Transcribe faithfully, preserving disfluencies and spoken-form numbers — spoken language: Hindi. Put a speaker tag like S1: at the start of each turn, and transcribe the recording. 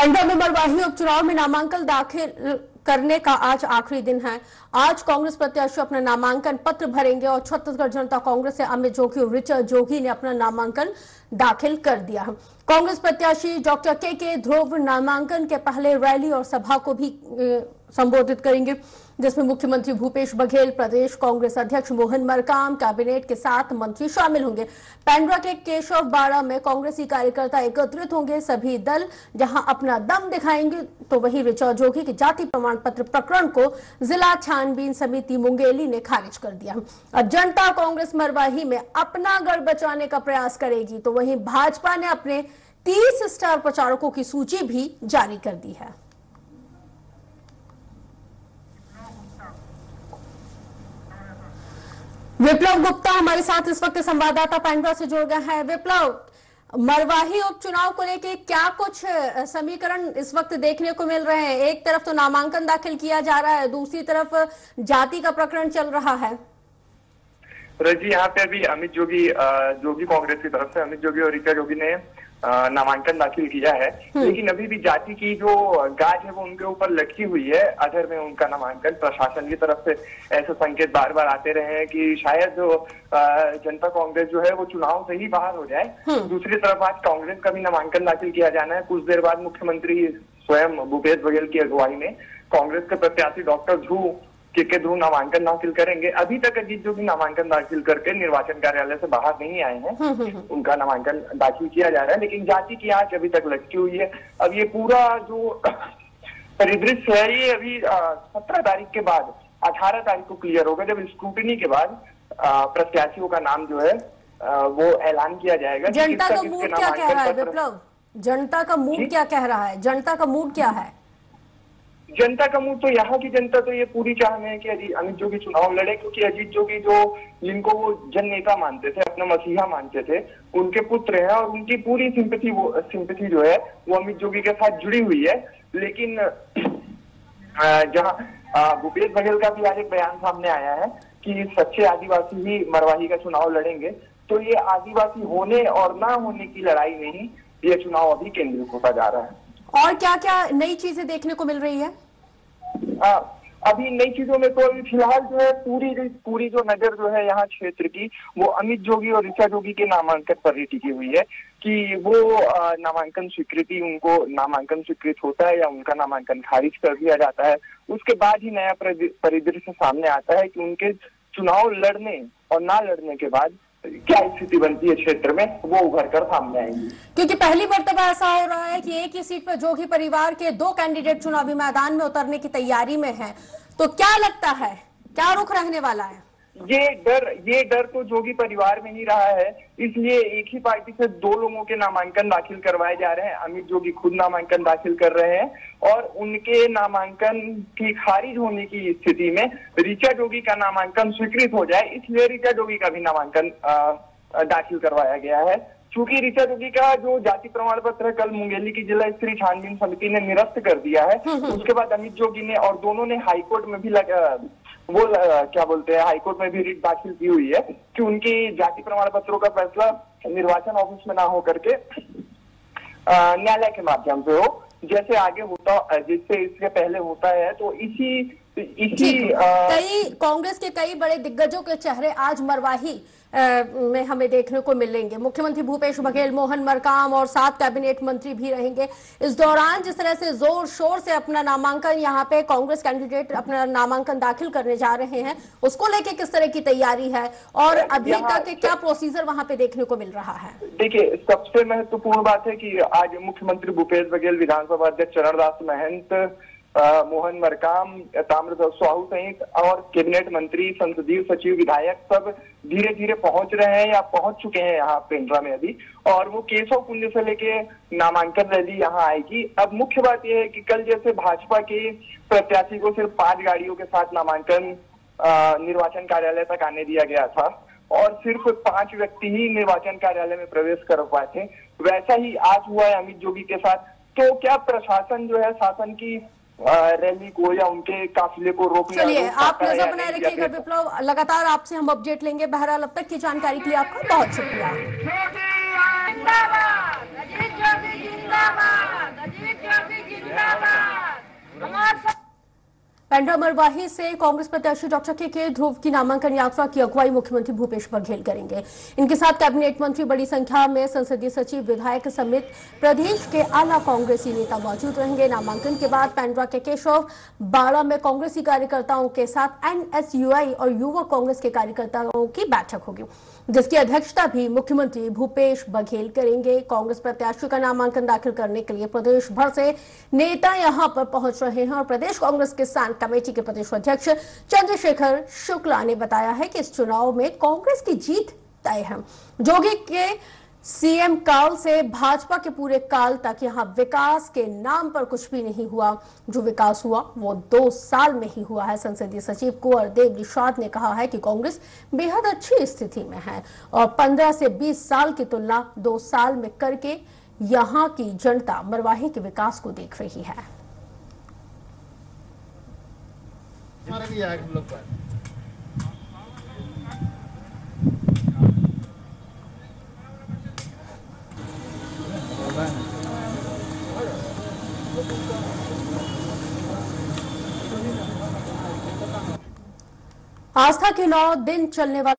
S1: पंजाब में मरवाही उपचुनाव में नामांकन दाखिल करने का आज आखिरी दिन है। आज कांग्रेस प्रत्याशी अपना नामांकन पत्र भरेंगे और छत्तीसगढ़ जनता कांग्रेस से अमित जोगी और ऋचा जोगी ने अपना नामांकन दाखिल कर दिया है। कांग्रेस प्रत्याशी डॉक्टर के के ध्रुव नामांकन के पहले रैली और सभा को भी संबोधित करेंगे, जिसमें मुख्यमंत्री भूपेश बघेल, प्रदेश कांग्रेस अध्यक्ष मोहन मरकाम, कैबिनेट के सात मंत्री शामिल होंगे। पेंड्रा के केशव बाड़ा में कांग्रेसी कार्यकर्ता एकत्रित होंगे। सभी दल जहां अपना दम दिखाएंगे तो वहीं ऋचा जोगी के जाति प्रमाण पत्र प्रकरण को जिला छानबीन समिति मुंगेली ने खारिज कर दिया। अब जनता कांग्रेस मरवाही में अपना गढ़ बचाने का प्रयास करेगी, तो वहीं भाजपा ने अपने तीस स्टार प्रचारकों की सूची भी जारी कर दी है। विप्लव गुप्ता हमारे साथ इस वक्त संवाददाता पेंड्रा से जुड़ गए हैं। विप्लव, मरवाही उपचुनाव को लेकर क्या कुछ समीकरण इस वक्त देखने को मिल रहे हैं? एक तरफ तो नामांकन दाखिल किया जा रहा है, दूसरी तरफ जाति का प्रकरण चल रहा है।
S2: रजी, यहाँ पे अभी अमित जोगी जोगी कांग्रेस की तरफ से अमित जोगी और ऋचा जोगी ने नामांकन दाखिल किया है, लेकिन अभी भी जाति की जो गाज है वो उनके ऊपर लटकी हुई है। अधर में उनका नामांकन प्रशासन की तरफ से ऐसे संकेत बार बार आते रहे हैं कि शायद जो जनता कांग्रेस जो है वो चुनाव से ही बाहर हो जाए। दूसरी तरफ आज कांग्रेस का भी नामांकन दाखिल किया जाना है। कुछ देर बाद मुख्यमंत्री स्वयं भूपेश बघेल की अगुवाई में कांग्रेस के प्रत्याशी डॉक्टर ध्रुव के के ध्रुव नामांकन दाखिल करेंगे। अभी तक अजीत जोगी नामांकन दाखिल करके निर्वाचन कार्यालय से बाहर नहीं आए हैं। उनका नामांकन दाखिल किया जा रहा है, लेकिन जाति की आंच अभी तक लटकी हुई है। अब ये पूरा जो परिदृश्य है ये अभी सत्रह तारीख के बाद अठारह तारीख को क्लियर होगा, जब स्क्रूटिनी के बाद प्रत्याशियों का नाम जो है वो ऐलान किया जाएगा।
S1: जनता का मूड क्या कह रहा है विप्लव? जनता का मूड क्या कह रहा है? जनता का मूड क्या है?
S2: जनता का मूड तो यहाँ की जनता तो ये पूरी चाह में है कि अमित जोगी चुनाव लड़े, क्योंकि अजीत जोगी जो जिनको वो जन नेता मानते थे, अपना मसीहा मानते थे, उनके पुत्र हैं और उनकी पूरी सिंपैथी वो सिंपैथी जो है वो अमित जोगी के साथ जुड़ी हुई है। लेकिन जहाँ भूपेश बघेल का भी आज एक बयान सामने आया है कि सच्चे आदिवासी ही मरवाही का चुनाव लड़ेंगे, तो ये आदिवासी होने और ना होने की लड़ाई में ही ये चुनाव अभी केंद्रित होता जा रहा है।
S1: और क्या क्या नई चीजें देखने को मिल रही है?
S2: आ, अभी नई चीजों में तो अभी फिलहाल जो है पूरी पूरी जो नजर जो है यहाँ क्षेत्र की वो अमित जोगी और ऋचा जोगी के नामांकन पर ही टिकी हुई है कि वो नामांकन स्वीकृति उनको नामांकन स्वीकृत होता है या उनका नामांकन खारिज कर दिया जाता है। उसके बाद ही नया परिदृश्य सामने आता है कि उनके चुनाव लड़ने और ना लड़ने के बाद क्या स्थिति बनती है क्षेत्र में, वो उभर कर सामने आएंगी।
S1: क्योंकि पहली मर्तबा ऐसा हो रहा है कि एक ही सीट पर जोगी परिवार के दो कैंडिडेट चुनावी मैदान में उतरने की तैयारी में हैं, तो क्या लगता है क्या रुख रहने वाला है?
S2: ये डर ये डर तो जोगी परिवार में ही रहा है, इसलिए एक ही पार्टी से दो लोगों के नामांकन दाखिल करवाए जा रहे हैं। अमित जोगी खुद नामांकन दाखिल कर रहे हैं और उनके नामांकन की खारिज होने की स्थिति में ऋचा जोगी का नामांकन स्वीकृत हो जाए, इसलिए ऋचा जोगी का भी नामांकन दाखिल करवाया गया है। चूंकि ऋचा जोगी का जो जाति प्रमाण पत्र कल मुंगेली की जिला स्तरीय छानबीन समिति ने निरस्त कर दिया है, उसके बाद अमित जोगी ने और दोनों ने हाईकोर्ट में भी लगा वो क्या बोलते हैं हाईकोर्ट में भी रिट दाखिल की हुई है कि उनकी जाति प्रमाण पत्रों का फैसला निर्वाचन ऑफिस में ना हो करके न्यायालय के माध्यम से हो, जैसे आगे होता जिससे इससे पहले होता है। तो इसी इसी
S1: कई कांग्रेस के कई बड़े दिग्गजों के चेहरे आज मरवाही आ, में हमें देखने को मिलेंगे। मुख्यमंत्री भूपेश बघेल, मोहन मरकाम और सात कैबिनेट मंत्री भी रहेंगे। इस दौरान जिस तरह से जोर शोर से अपना नामांकन यहाँ पे कांग्रेस कैंडिडेट अपना नामांकन दाखिल करने जा रहे हैं, उसको लेके किस तरह की तैयारी है और अभी तक क्या प्रोसीजर वहां पे देखने को मिल रहा है?
S2: देखिए, सबसे महत्वपूर्ण बात है कि आज मुख्यमंत्री भूपेश बघेल, विधानसभा अध्यक्ष चरणदास महंत, आ, मोहन मरकाम, ताम्रध्वज साहू सहित और कैबिनेट मंत्री, संसदीय सचिव, विधायक सब धीरे धीरे पहुंच रहे हैं या पहुंच चुके हैं यहाँ पेंड्रा में अभी, और वो केशव कुंज से लेके नामांकन रैली यहाँ आएगी। अब मुख्य बात यह है कि कल जैसे भाजपा के प्रत्याशी को सिर्फ पांच गाड़ियों के साथ नामांकन निर्वाचन कार्यालय तक आने दिया गया था और सिर्फ पांच व्यक्ति ही निर्वाचन कार्यालय में प्रवेश कर पाए थे, वैसा ही आज हुआ है अमित जोगी के साथ। तो क्या प्रशासन जो है शासन की रैली को या उनके काफिले को रोकने,
S1: चलिए आप नजर बनाए रखिएगा विप्लव, लगातार आपसे हम अपडेट लेंगे। बहरहाल अब तक की जानकारी के लिए आपका बहुत शुक्रिया। पेंड्रा मरवाही से कांग्रेस प्रत्याशी डॉक्टर के के ध्रुव की नामांकन यात्रा की अगुवाई मुख्यमंत्री भूपेश बघेल करेंगे। इनके साथ कैबिनेट मंत्री, बड़ी संख्या में संसदीय सचिव, विधायक समेत प्रदेश के आला कांग्रेसी नेता मौजूद रहेंगे। नामांकन के बाद पेंड्रा के केशव बाड़ा में कांग्रेसी कार्यकर्ताओं के साथ एनएसयूआई और युवक कांग्रेस के कार्यकर्ताओं की बैठक होगी, जिसकी अध्यक्षता भी मुख्यमंत्री भूपेश बघेल करेंगे। कांग्रेस प्रत्याशी का नामांकन दाखिल करने के लिए प्रदेश भर से नेता यहां पर पहुंच रहे हैं और प्रदेश कांग्रेस किसान कमेटी के प्रदेश अध्यक्ष चंद्रशेखर शुक्ला ने बताया है कि इस चुनाव में कांग्रेस की जीत तय है। जोगी के सीएम काल से भाजपा के पूरे काल तक यहां विकास के नाम पर कुछ भी नहीं हुआ। जो विकास हुआ वो दो साल में ही हुआ है। संसदीय सचिव कुंवर देव निषाद ने कहा है कि कांग्रेस बेहद अच्छी स्थिति में है और पंद्रह से बीस साल की तुलना दो साल में करके यहां की जनता मरवाही के विकास को देख रही है। आस्था के नौ दिन चलने वाले